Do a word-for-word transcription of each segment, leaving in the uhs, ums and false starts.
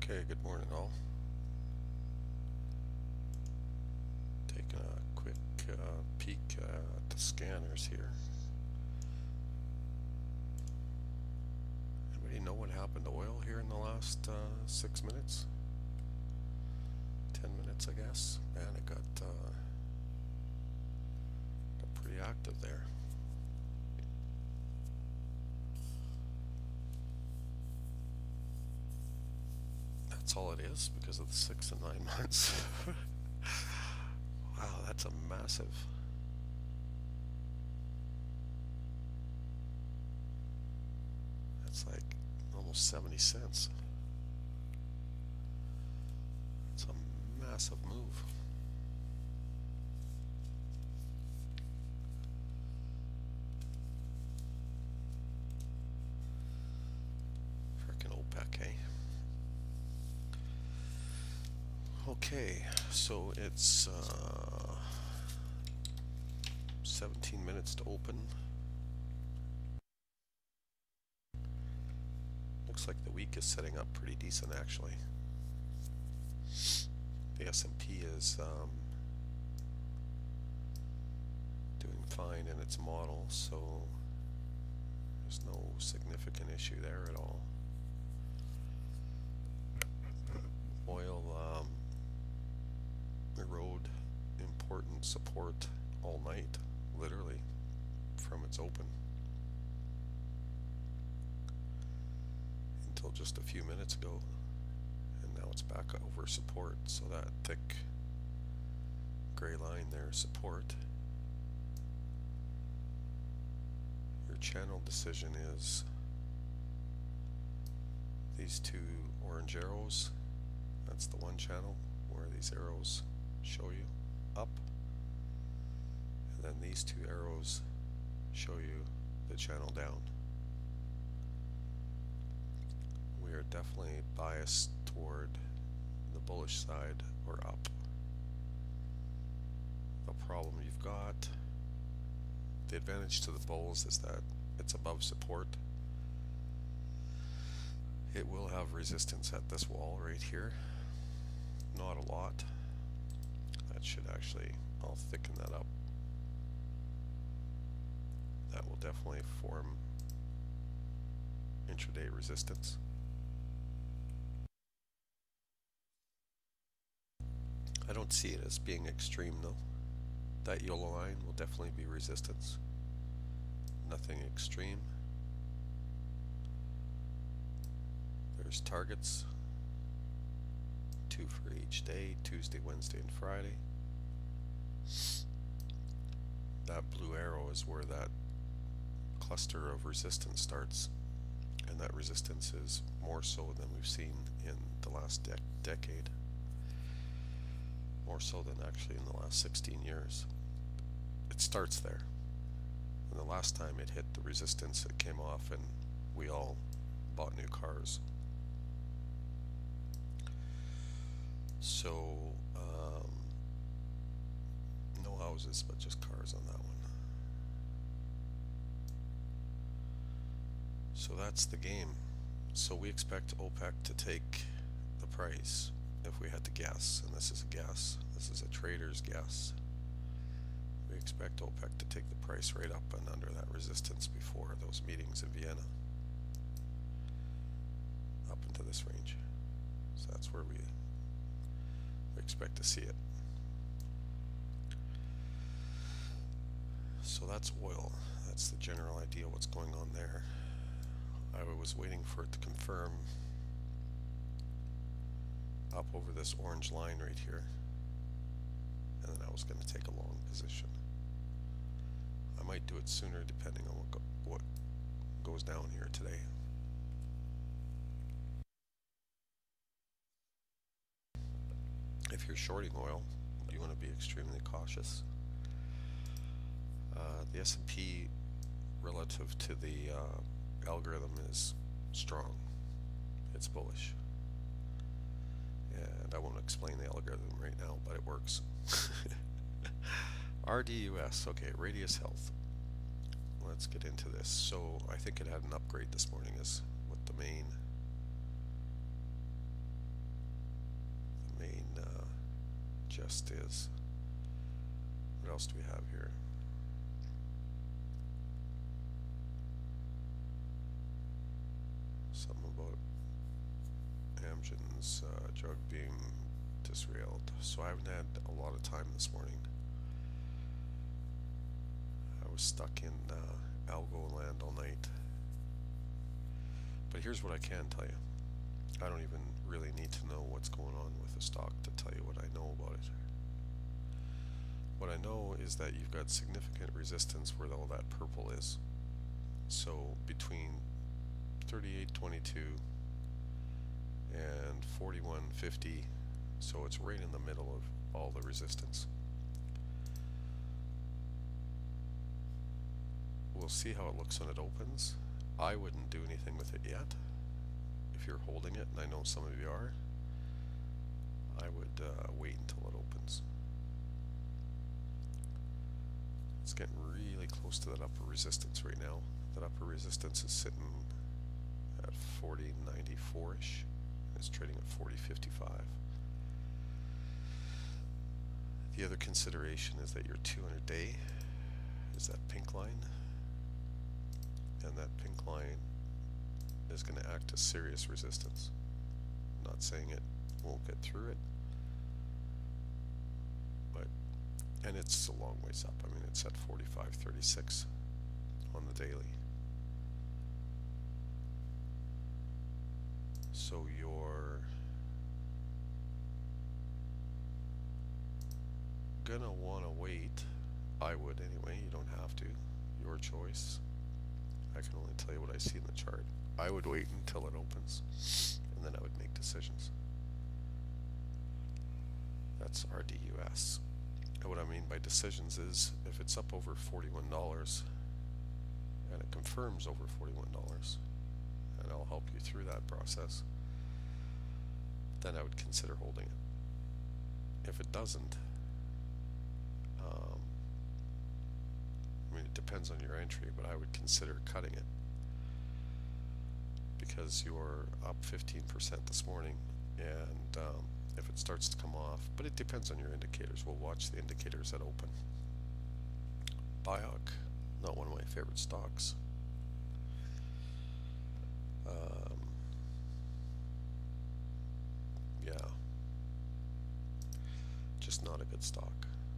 Okay, good morning all. Taking a quick uh, peek uh, at the scanners here. Anybody know what happened to oil here in the last uh, six minutes? Ten minutes, I guess. Man, it got, uh, got pretty active there. That's all it is because of the six and nine months. Wow, that's a massive. That's like almost seventy cents. It's a massive move. Frickin' OPEC, eh? Okay, so it's uh, seventeen minutes to open. Looks like the week is setting up pretty decent actually. The S and P is um, doing fine in its model, so there's no significant issue there at all. Oil um, erode important support all night, literally, from its open until just a few minutes ago, and now it's back over support. So that thick gray line there, support. Your channel decision is these two orange arrows. That's the one channel where these arrows show you up, and then these two arrows show you the channel down. We are definitely biased toward the bullish side or up. The problem you've got, the advantage to the bulls is that it's above support. It will have resistance at this wall right here. Not a lot. That should actually, I'll thicken that up. That will definitely form intraday resistance. I don't see it as being extreme though. That yellow line will definitely be resistance. Nothing extreme. There's targets. Two for each day, Tuesday, Wednesday, and Friday. That blue arrow is where that cluster of resistance starts, and that resistance is more so than we've seen in the last de decade. More so than actually in the last sixteen years. It starts there. And the last time it hit the resistance, it came off and we all bought new cars. So, um, no houses, but just cars on that one. So that's the game. So we expect OPEC to take the price, if we had to guess, and this is a guess, this is a trader's guess. We expect OPEC to take the price right up and under that resistance before those meetings in Vienna. Up into this range. So that's where we expect to see it. So that's oil. That's the general idea what's going on there. I was waiting for it to confirm up over this orange line right here, and then I was going to take a long position. I might do it sooner depending on what, go what goes down here today. If you're shorting oil, you want to be extremely cautious. Uh, the S and P relative to the uh, algorithm is strong. It's bullish. And I won't explain the algorithm right now, but it works. R D U S, okay, Radius Health. Let's get into this. So I think it had an upgrade this morning is what the main digest is. What else do we have here? Something about Amgen's uh, drug being disrailed. So I haven't had a lot of time this morning. I was stuck in uh, algo land all night. But here's what I can tell you. I don't even really need to know what's going on with the stock to tell you what I know about it. What I know is that you've got significant resistance where all that purple is. So between thirty-eight twenty-two and forty-one fifty, so it's right in the middle of all the resistance. We'll see how it looks when it opens. I wouldn't do anything with it yet. If you're holding it, and I know some of you are, I would uh, wait until it opens. It's getting really close to that upper resistance right now. That upper resistance is sitting at forty ninety-four-ish. It's trading at forty fifty-five. The other consideration is that your two hundred day is that pink line, and that pink line is going to act as serious resistance. I'm not saying it won't get through it, but and it's a long ways up. I mean, it's at forty-five thirty-six on the daily. So you're gonna want to wait. I would anyway. You don't have to. Your choice. I can only tell you what I see in the chart. I would wait until it opens, and then I would make decisions. That's R D U S. And what I mean by decisions is if it's up over forty-one dollars and it confirms over forty-one dollars, and I'll help you through that process, then I would consider holding it. If it doesn't, um, I mean, it depends on your entry, but I would consider cutting it, because you're up fifteen percent this morning, and um, if it starts to come off, but it depends on your indicators. We'll watch the indicators that open. Biok, not one of my favorite stocks. Um, yeah, just not a good stock.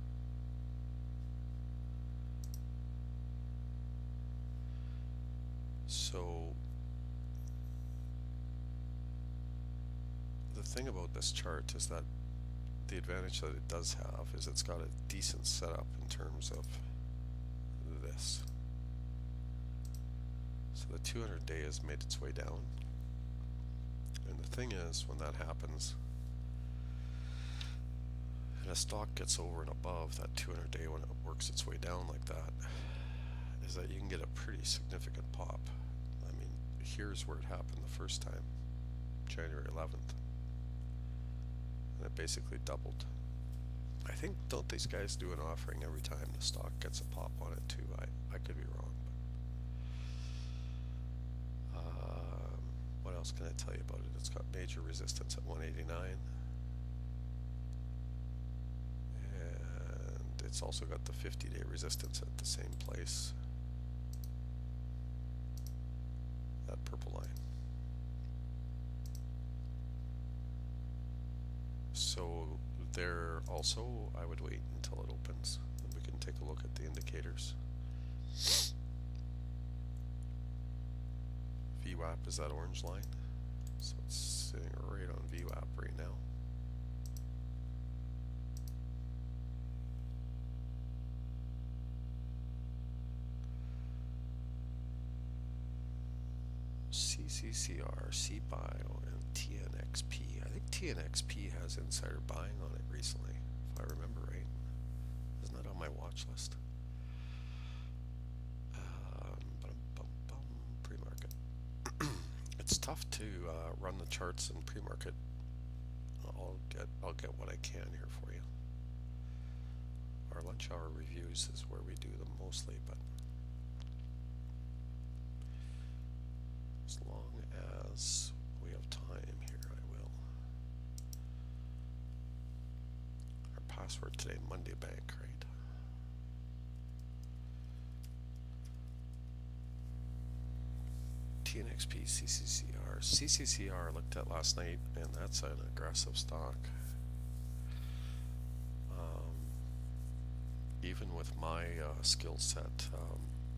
So the thing about this chart is that the advantage that it does have is it's got a decent setup in terms of this. So the two hundred day has made its way down, and the thing is, when that happens and a stock gets over and above that two hundred day when it works its way down like that, is that you can get a pretty significant pop. I mean, here's where it happened the first time, January eleventh. And it basically doubled. I think, don't these guys do an offering every time the stock gets a pop on it too? I, I could be wrong. But, um, what else can I tell you about it? It's got major resistance at one eighty-nine. And it's also got the fifty day resistance at the same place. That purple line. So there also, I would wait until it opens, and we can take a look at the indicators. V WAP is that orange line, so it's sitting right on V WAP right now. C C C R, C Bio, and T N X P. I think T N X P has insider buying on it recently, if I remember right. Isn't that on my watch list? Um, bum, bum, bum, pre-market. It's tough to uh, run the charts in pre-market. I'll get I'll get what I can here for you. Our lunch hour reviews is where we do them mostly, but as long as we have time here, I will. Our password today, Monday Bank, right? T N X P, C C C R. C C C R looked at last night, and that's an aggressive stock. Um, even with my uh, skill set, um,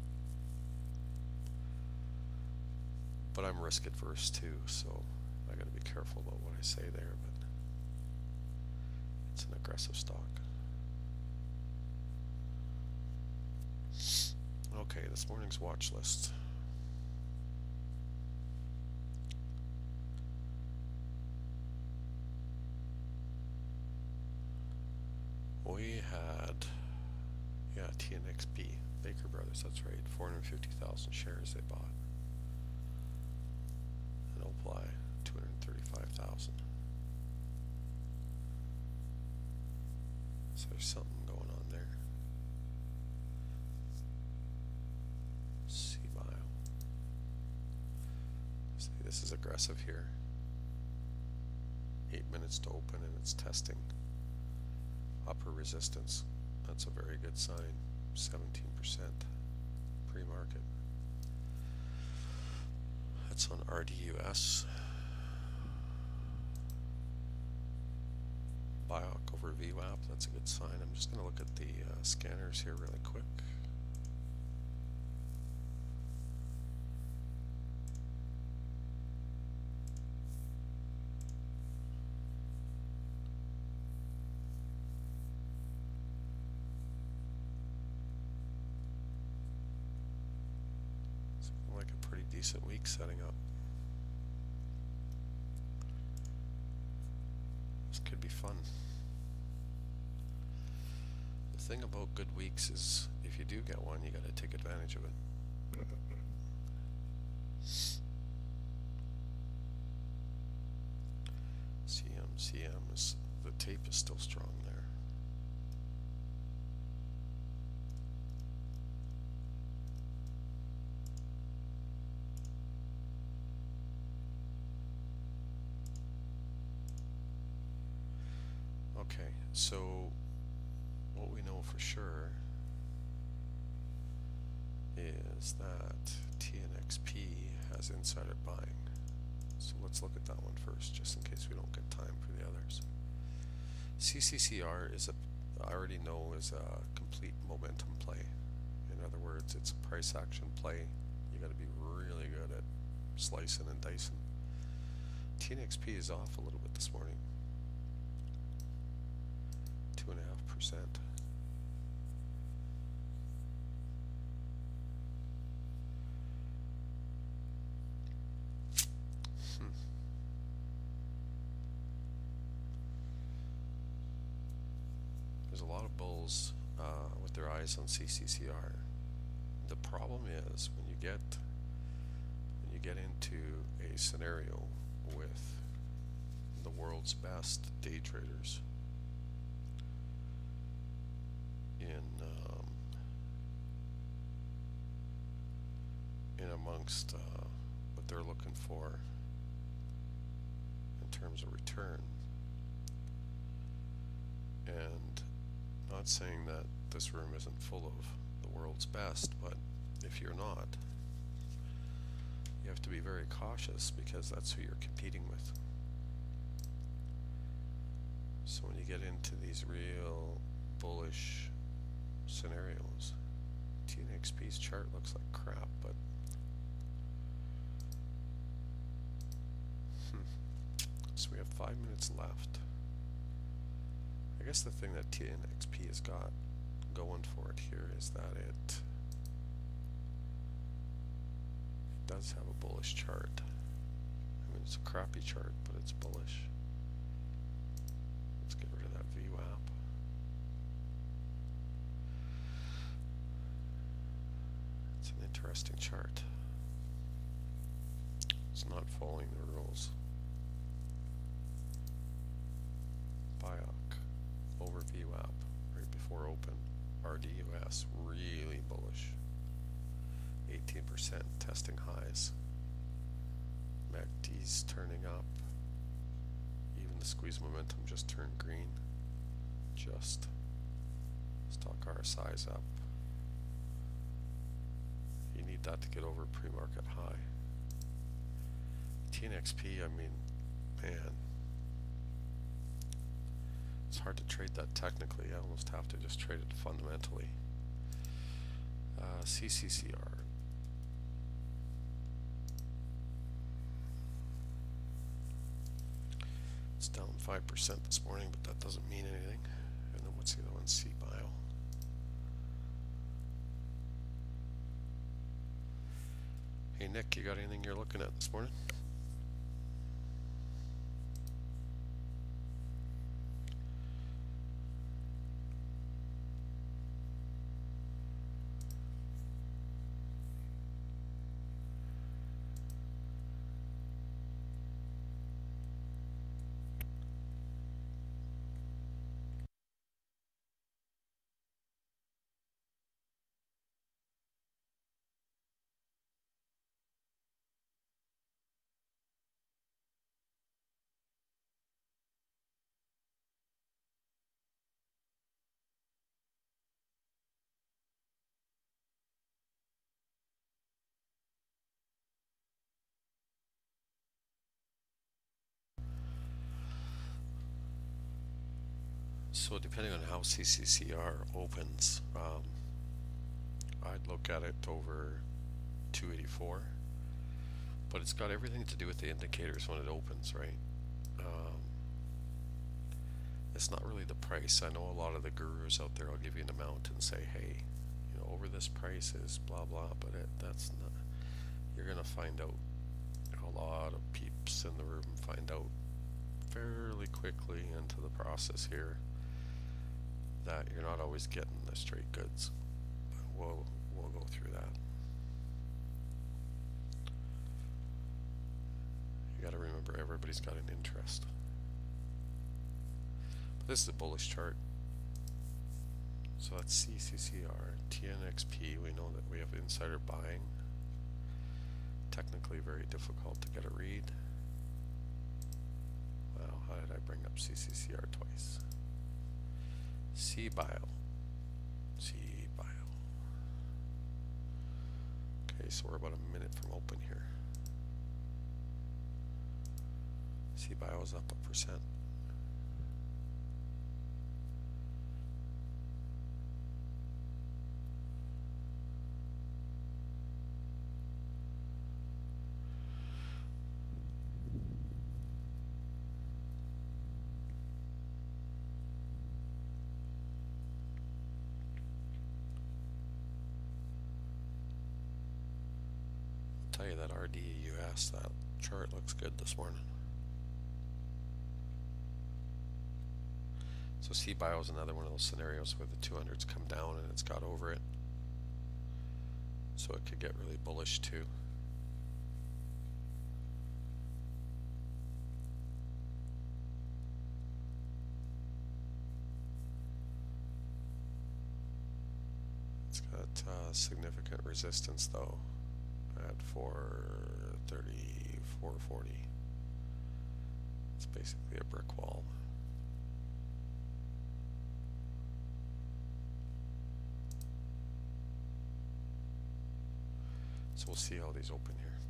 but I'm risk adverse too, so I got to be careful about what I say there. But it's an aggressive stock. Okay, this morning's watch list. We had, yeah, T N X P, Baker Brothers, that's right, four hundred fifty thousand shares they bought. And Oply, two hundred thirty-five thousand. So there's something going on there. C-Bio. See, this is aggressive here. Eight minutes to open and it's testing upper resistance. That's a very good sign. seventeen percent pre-market. That's on R D U S. B I O C over V WAP, that's a good sign. I'm just going to look at the uh, scanners here really quick. Decent week setting up. This could be fun. The thing about good weeks is if you do get one, you got to take advantage of it. C M, C M is, the tape is still strong there. Okay, so what we know for sure is that T N X P has insider buying. So let's look at that one first, just in case we don't get time for the others. C C C R is a, I already know, is a complete momentum play. In other words, it's a price action play. You got to be really good at slicing and dicing. T N X P is off a little bit this morning. Two and a half percent. Hmm. There's a lot of bulls uh, with their eyes on C C C R. The problem is when you get when you get into a scenario with the world's best day traders in um, in amongst uh, what they're looking for in terms of return, and not saying that this room isn't full of the world's best, but if you're not, you have to be very cautious because that's who you're competing with. So when you get into these real bullish scenarios, T N X P's chart looks like crap, but hmm. So we have five minutes left. I guess the thing that T N X P has got going for it here is that it does have a bullish chart. I mean, it's a crappy chart, but it's bullish. Let's get rid of that V WAP. It's an interesting chart. It's not following the rules. B I O C over V WAP right before open. R D U S really bullish. eighteen percent testing highs. M A C D's turning up. Even the squeeze momentum just turned green. just stock R S I's up. You need that to get over pre-market high. T N X P, I mean, man, it's hard to trade that technically. I almost have to just trade it fundamentally. Uh, C C C R. It's down five percent this morning, but that doesn't mean anything. And then what's the other one? C-Bio. Hey Nick, you got anything you're looking at this morning? So depending on how C C C R opens, um, I'd look at it over two eighty-four, but it's got everything to do with the indicators when it opens, right? Um, it's not really the price. I know a lot of the gurus out there will give you an amount and say, hey, you know, over this price is blah blah, but it, that's not. You're gonna find out. A lot of peeps in the room find out fairly quickly into the process here that you're not always getting the straight goods. We'll we'll go through that. You got to remember, everybody's got an interest. But this is a bullish chart. So that's C C C R, T N X P. We know that we have insider buying. Technically very difficult to get a read. Wow, how did I bring up C C C R twice? C-Bio. C-Bio. Okay, so we're about a minute from open here. C-Bio is up a percent. Tell you that R D U S, that chart looks good this morning. So C-Bio is another one of those scenarios where the two hundreds come down and it's got over it. So it could get really bullish too. It's got uh, significant resistance though at four thirty, four forty. It's basically a brick wall. So we'll see how these open here.